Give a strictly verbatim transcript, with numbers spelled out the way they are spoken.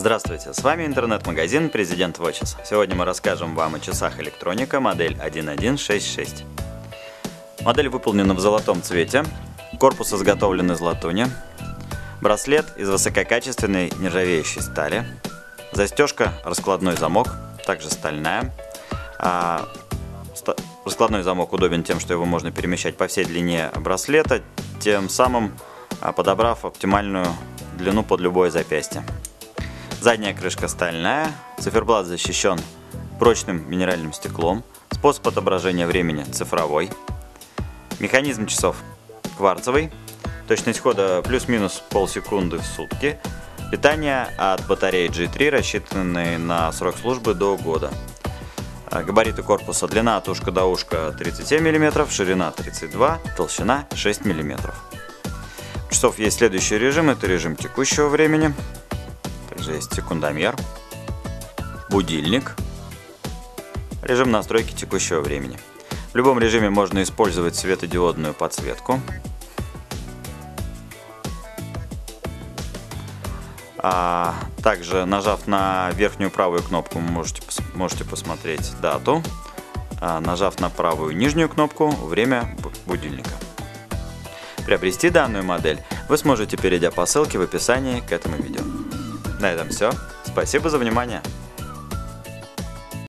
Здравствуйте, с вами интернет-магазин President Watches. Сегодня мы расскажем вам о часах электроника модель один один шесть шесть. Модель выполнена в золотом цвете, корпус изготовлен из латуни, браслет из высококачественной нержавеющей стали, застежка раскладной замок, также стальная. А, раскладной замок удобен тем, что его можно перемещать по всей длине браслета, тем самым подобрав оптимальную длину под любое запястье. Задняя крышка стальная, циферблат защищен прочным минеральным стеклом, способ отображения времени цифровой, механизм часов кварцевый, точность хода плюс-минус полсекунды в сутки, питание от батареи джи три, рассчитанной на срок службы до года. Габариты корпуса: длина от ушка до ушка тридцать семь миллиметров, ширина тридцать два, толщина шесть миллиметров. У часов есть следующий режим, это режим текущего времени. Также есть секундомер, будильник, режим настройки текущего времени. В любом режиме можно использовать светодиодную подсветку. А также, нажав на верхнюю правую кнопку, вы можете, можете посмотреть дату. А нажав на правую нижнюю кнопку, время будильника. Приобрести данную модель вы сможете, перейдя по ссылке в описании к этому видео. На этом все. Спасибо за внимание.